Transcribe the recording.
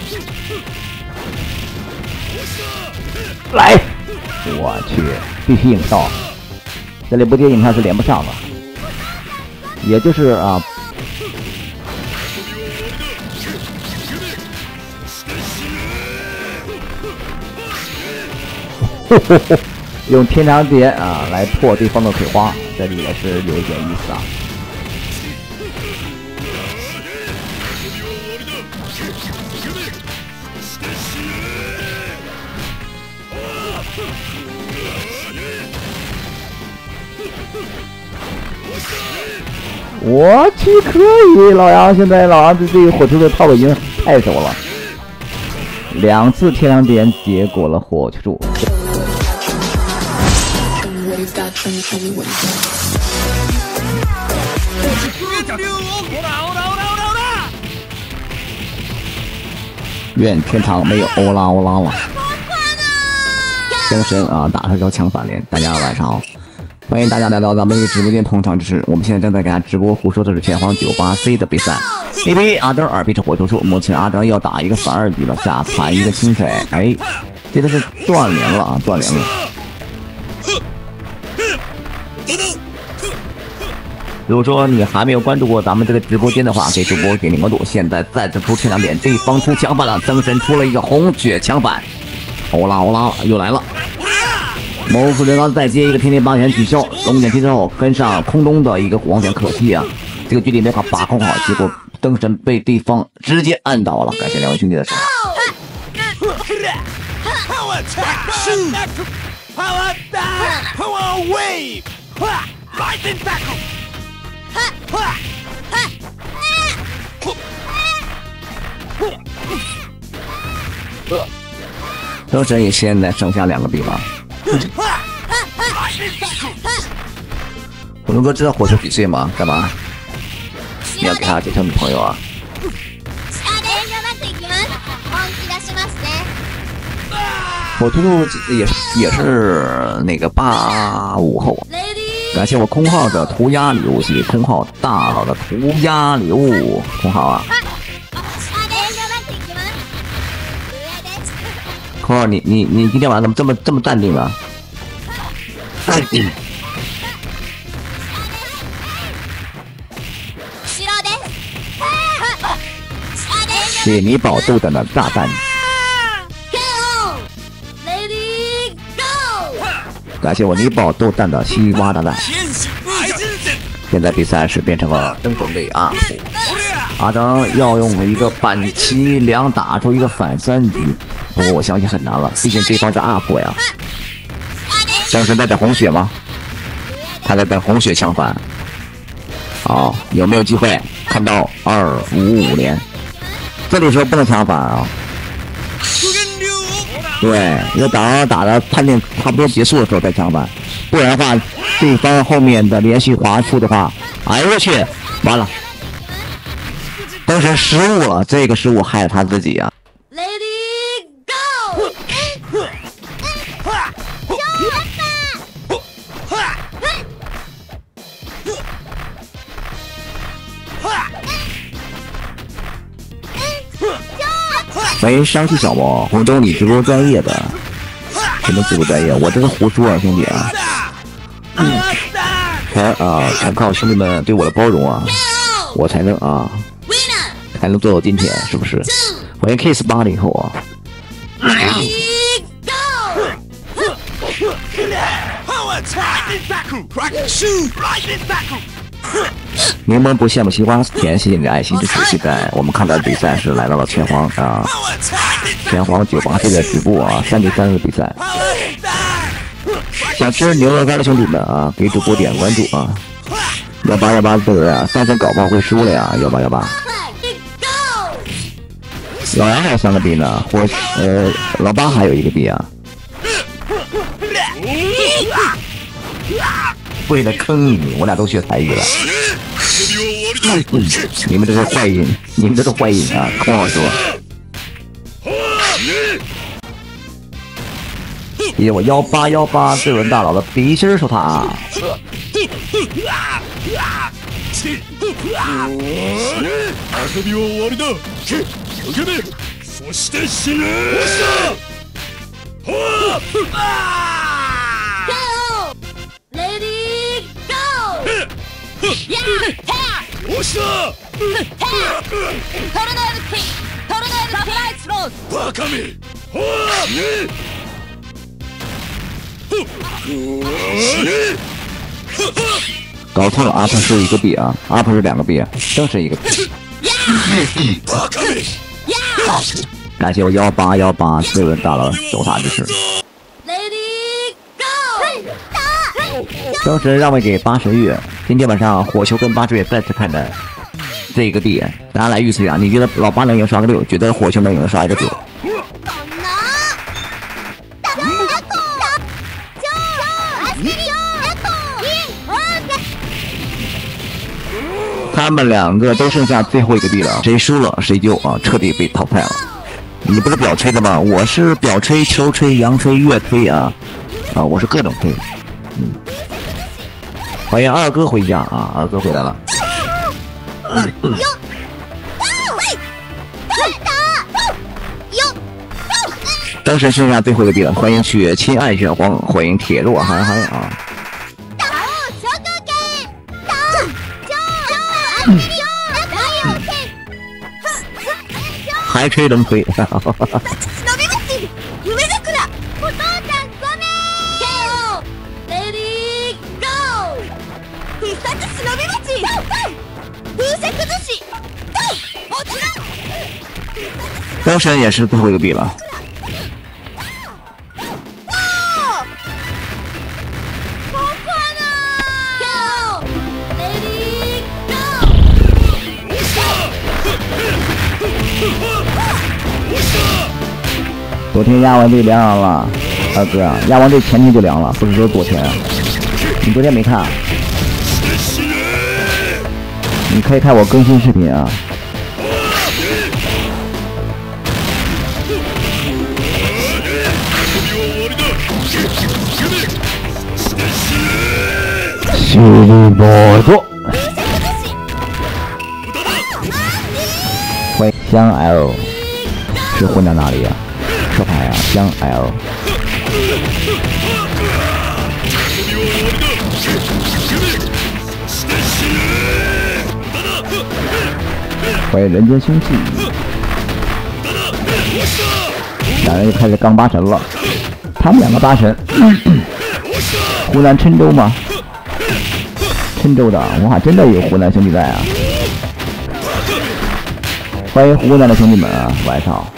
来，我去，必须引到，这里不接引他是连不上的，也就是啊。用天长点啊来破对方的葵花，这里也是有一点意思啊。我去，可以，老杨现在老杨这个火球的套路已经太熟了，2次天长点结果了火球柱。愿天堂没有欧拉欧拉了。灯神啊，打他招强反连。大家晚上好，欢迎大家来到咱们这个直播间捧场支持。我们现在正在给大家直播胡说的是拳皇98C 的比赛。1-1阿德尔比是火球术，目前阿德要打一个3-2局了，下盘一个清水。哎，这个是断连了啊，断连了。如果说你还没有关注过咱们这个直播间的话，给主播给点关注。现在再次出天长点，对方出强反了，灯神出了一个红血强反，欧拉欧拉又来了。谋夫人刚再接一个天天8元取消，龙卷踢之后跟上空中的一个黄泉，可惜啊，这个距离没法把控好，结果灯神被对方直接按倒了。感谢两位兄弟的手。灯神也现在剩下2个币了。火龙哥知道火球几岁吗？干嘛？你要给他介绍女朋友啊？火兔兔也是那个85后。感谢我空号的涂鸦礼物，谢谢空号大佬的涂鸦礼物，空号啊！空号，你今天晚上怎么这么淡定啊？谢谢你宝豆蛋的炸弹。感谢我尼宝豆蛋的西瓜炸弹。现在比赛是变成了灯神对阿普，阿张要用一个反骑2打出一个反3局，不过我相信很难了，毕竟对方是阿普呀。灯神在等红血吗？他在等红血强反。好，有没有机会看到255连？这里说不能强反啊。对，要打的判定差不多结束的时候再强反，不然的话，对方后面的连续滑出的话，哎呦我去，完了，灯神失误了，这个失误害了他自己啊。喂，伤气小猫，红豆你直播专业的，什么直播专业？我这是胡说啊，兄弟啊！全靠兄弟们对我的包容啊，我才能做到今天，是不是？欢迎 Kiss 80后啊！柠檬不羡慕西瓜甜，谢谢你的爱心支持。现在我们看到的比赛是来到了拳皇98这个直播啊，3-3的比赛。想吃牛肉干的兄弟们啊，给主播点关注啊！1818这个呀，3分搞不好会输了呀！1818。老杨还有3个币呢，老八还有1个币啊。为了坑你，我俩都学台语了。你们这是坏人，你们这是坏人啊！空号说。谢谢我1818这轮大佬的鼻心手塔啊！ そして死ぬ。 レディーゴー。やっよっしゃ。 トルネードキントルネードキサプライズスローバカめ。ほー。 搞错了 ，up 是一个 B 啊 ，up 是2个 B， 正是一个 B。 バカめ。 感谢我18184轮打了守塔之士。当时让位给80月，今天晚上火球跟80月再次看的这一个地，大家来预测一下，你觉得老8能赢刷个6，觉得火球能赢刷一个9？他们2个都剩下最后一个地了，谁输了谁就彻底被淘汰了。你不是表吹的吗？我是表吹、球吹、阳吹、月吹啊，我是各种吹。欢迎二哥回家啊，二哥回来了。当时剩下最后一个地了，欢迎雪亲爱雪黄，欢迎铁路嗨嗨啊！还吹能吹。当时也是最后一个币了。昨天压完这凉了，二哥啊，压完这前天就凉了，不是说昨天啊。你昨天没看？你可以看我更新视频啊。西里波多，欢迎香 L， 是混在哪里呀？车牌啊，香 L。欢迎人间凶器。2人又开始刚8神了，他们2个8神。湖南郴州吗？郴州的，我还真的有湖南兄弟在啊！欢迎湖南的兄弟们啊，晚上好。